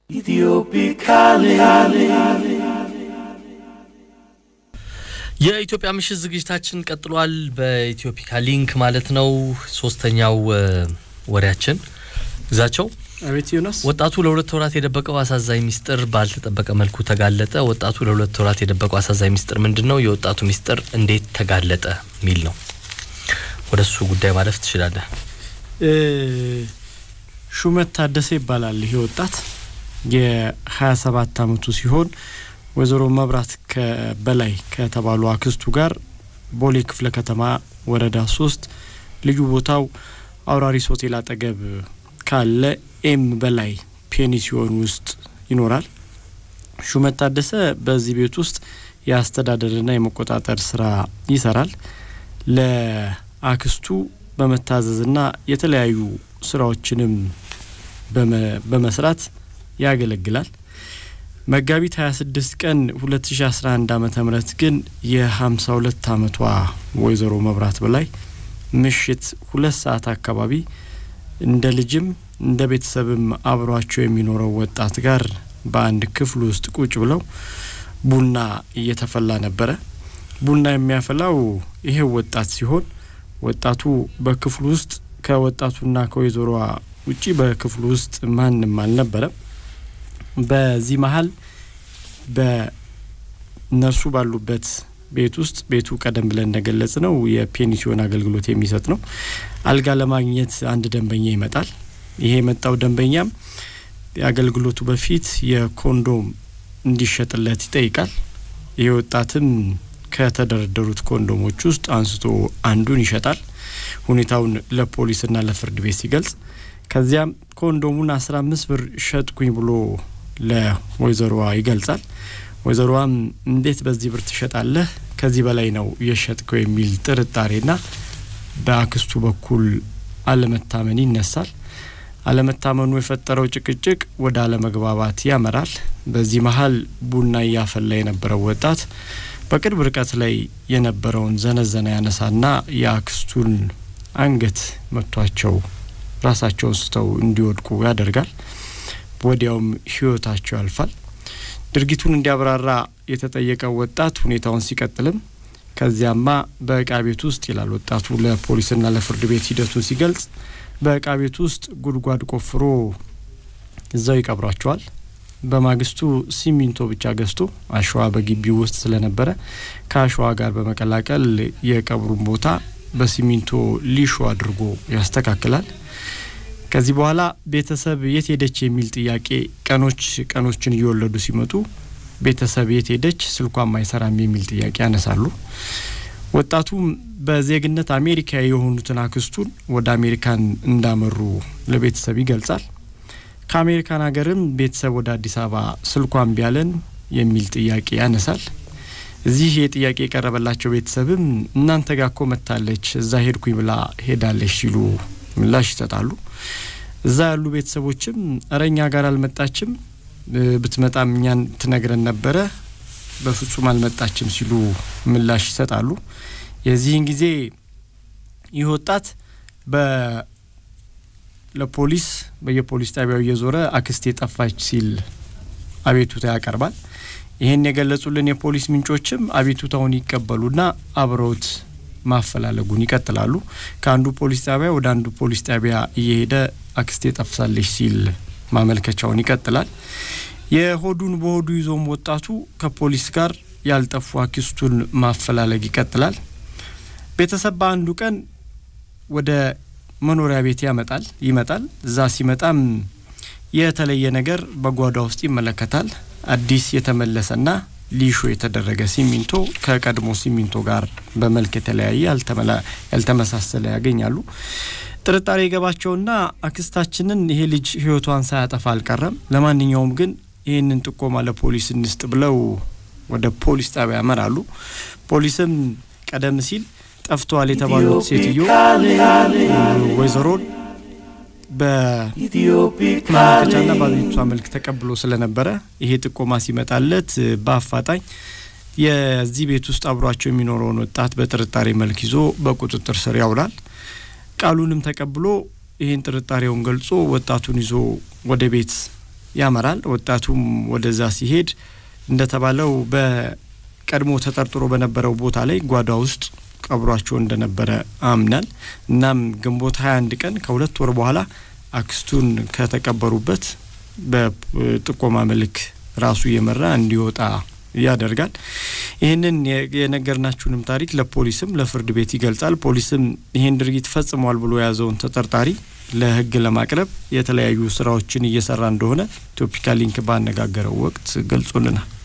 የኢትዮጵያ ምሽት ዝግጅታችን ቀጥሏል በኢትዮፒካ ሊንክ ማለት ነው። ሶስተኛው ወሬያችን ግዛቸው አቤት ዮናስ ወጣቱ ለሁለት ወራት የደበቀው አሳዛኝ ሚስጥር ባልተጠበቀ መልኩ ተጋለጠ። ወጣቱ ለሁለት ወራት የደበቀው አሳዛኝ ሚስጥር ምንድነው? የወጣቱ ሚስጥር እንዴት ተጋለጠ ሚል ነው። ወደሱ ጉዳይ ማለፍ ትችላለህ። ሹመት ታደሰ ይባላል። ይሄ ወጣት የ27 አመቱ ሲሆን ወዘሮ መብራት ከበላይ ከተባሉ አክስቱ ጋር ቦሌ ክፍለ ከተማ ወረዳ 3 ልዩ ቦታው አውራሪስ ሆቴል አጠገብ ካለ ኤም በላይ ፔኒሲዮን ውስጥ ይኖራል። ሹመት ታደሰ በዚህ ቤት ውስጥ ያስተዳደርና የመቆጣጠር ስራ ይሰራል። ለአክስቱ በመታዘዝና የተለያዩ ስራዎችንም በመስራት ያገለግላል። መጋቢት 26 ቀን 2011 ዓ.ም ግን የ52 አመቷ ወይዘሮ መብራት በላይ ምሽት 2 ሰዓት አካባቢ እንደ ልጅም እንደ ቤተሰብም አብሯቸው የሚኖረው ወጣት ጋር በአንድ ክፍል ውስጥ ቁጭ ብለው ቡና እየተፈላ ነበር። ቡና የሚያፈላው ይሄ ወጣት ሲሆን ወጣቱ በክፍሉ ውስጥ ከወጣቱና ከወይዘሮዋ ውጪ በክፍሉ ውስጥ ማንንም አልነበረም። በዚህ መሃል በነሱ ባሉበት ቤት ውስጥ ቤቱ ቀደም ብለን እንደገለጽ ነው የፔኒሲዮን አገልግሎት የሚሰጥ ነው። አልጋ ለማግኘት አንድ ደንበኛ ይመጣል። ይሄ የመጣው ደንበኛም የአገልግሎቱ በፊት የኮንዶም እንዲሸጥለት ይጠይቃል። ይሄ ወጣትም ከተደረደሩት ኮንዶሞች ውስጥ አንስቶ አንዱን ይሸጣል። ሁኔታውን ለፖሊስና ለፍርድ ቤት ሲገልጽ ከዚያም ኮንዶሙን 15 ብር ሸጥኩኝ ብሎ ለወይዘሮዋ ይገልጻል። ወይዘሮዋም እንዴት በዚህ ብር ትሸጣለህ? ከዚህ በላይ ነው የሸጥከው የሚል ጥርጣሬና በአክስቱ በኩል አለመታመን ይነሳል። አለመታመኑ የፈጠረው ጭቅጭቅ ወደ አለመግባባት ያመራል። በዚህ መሃል ቡና ያፈላ የነበረው ወጣት በቅርብ ርቀት ላይ የነበረውን ዘነዘና ያነሳና የአክስቱን አንገት መቷቸው ራሳቸውን ስተው እንዲወድቁ ያደርጋል። ወዲያውም ህይወታቸው ያልፋል። ድርጊቱን እንዲያብራራ የተጠየቀው ወጣት ሁኔታውን ሲቀጥልም ከዚያማ በእቃ ቤት ውስጥ ይላል ወጣቱ ለፖሊስና ለፍርድ ቤት ሂደቱን ሲገልጽ በእቃ ቤት ውስጥ ጉድጓድ ቆፍሮ እዛው ይቀብራቸዋል። በማግስቱ ሲሚንቶ ብቻ ገዝቶ አሸዋ በግቢው ውስጥ ስለነበረ ከአሸዋ ጋር በመቀላቀል የቀብሩን ቦታ በሲሚንቶ ሊሾ አድርጎ ያስተካክላል። ከዚህ በኋላ ቤተሰብ የት ሄደች የሚል ጥያቄ ቀኖችን እየወለዱ ሲመጡ ቤተሰብ የት ሄደች ስልኳን ማይሰራም የሚል ጥያቄ ያነሳሉ። ወጣቱም በዜግነት አሜሪካ የሆኑትን አክስቱን ወደ አሜሪካን እንዳመሩ ለቤተሰብ ይገልጻል። ከአሜሪካን ሀገርም ቤተሰብ ወደ አዲስ አበባ ስልኳን ቢያለን የሚል ጥያቄ ያነሳል። እዚህ የጥያቄ የቀረበላቸው ቤተሰብም እናንተ ጋር እኮ መጣለች እዛ ሄድኩኝ ብላ ሄዳለች ሲሉ ምላሽ ይሰጣሉ። እዛ ያሉ ቤተሰቦችም አረኛ ጋር አልመጣችም ብትመጣም እኛን ትነግረን ነበር በፍጹም አልመጣችም ሲሉ ምላሽ ይሰጣሉ። የዚህን ጊዜ ይወጣት ለፖሊስ በየፖሊስ ጣቢያው እየዞረ አክስቴ ጠፋች ሲል አቤቱታ ያቀርባል። ይሄን የገለጹልን የፖሊስ ምንጮችም አቤቱታውን ይቀበሉና አብረውት ማፈላለጉን ይቀጥላሉ። ከአንዱ ፖሊስ ጣቢያ ወደ አንዱ ፖሊስ ጣቢያ እየሄደ አክስቴ ጠፍሳለች ሲል ማመልከቻውን ይቀጥላል። የሆዱን በሆዱ ይዞም ወጣቱ ከፖሊስ ጋር ያልጠፉ አክስቱን ማፈላለግ ይቀጥላል። ቤተሰብ በአንዱ ቀን ወደ መኖሪያ ቤት ይመጣል። እዛ ሲመጣም የተለየ ነገር በጓዳ ውስጥ ይመለከታል። አዲስ የተመለሰና ሊሾ የተደረገ ሲሚንቶ ከቀድሞ ሲሚንቶ ጋር በመልክ የተለያየ ያልተመሳሰለ ያገኛሉ። ጥርጣሬ ገባቸውና አክስታችንን ይሄ ልጅ ህይወቷን ሳያጠፋ አልቀረም፣ ለማንኛውም ግን ይሄንን ጥቆማ ለፖሊስ እንስጥ ብለው ወደ ፖሊስ ጣቢያ ያመራሉ። ፖሊስም ቀደም ሲል ጠፍቷል የተባሉት ሴትዮ ወይዘሮ በማመልከቻና በአቤቱታ መልክ ተቀብሎ ስለነበረ ይሄ ጥቆማ ሲመጣለት በአፋጣኝ የዚህ ቤት ውስጥ አብሯቸው የሚኖረውን ወጣት በጥርጣሬ መልክ ይዞ በቁጥጥር ስር ያውላል። ቃሉንም ተቀብሎ ይሄን ጥርጣሬውን ገልጾ ወጣቱን ይዞ ወደ ቤት ያመራል። ወጣቱም ወደዛ ሲሄድ እንደተባለው በቀድሞ ተጠርጥሮ በነበረው ቦታ ላይ ጓዳ ውስጥ ቀብሯቸው እንደነበረ አምናል። እናም ግንቦት 21 ቀን ከ2 ወር በኋላ አክስቱን ከተቀበሩበት በጥቆማ መልክ ራሱ የመራ እንዲወጣ ያደርጋል። ይሄንን የነገርናችሁንም ታሪክ ለፖሊስም ለፍርድ ቤት ይገልጻል። ፖሊስም ይሄን ድርጊት ፈጽሟል ብሎ ያዘውን ተጠርጣሪ ለህግ ለማቅረብ የተለያዩ ስራዎችን እየሰራ እንደሆነ ኢትዮፒካ ሊንክ ባነጋገረው ወቅት ገልጾልናል።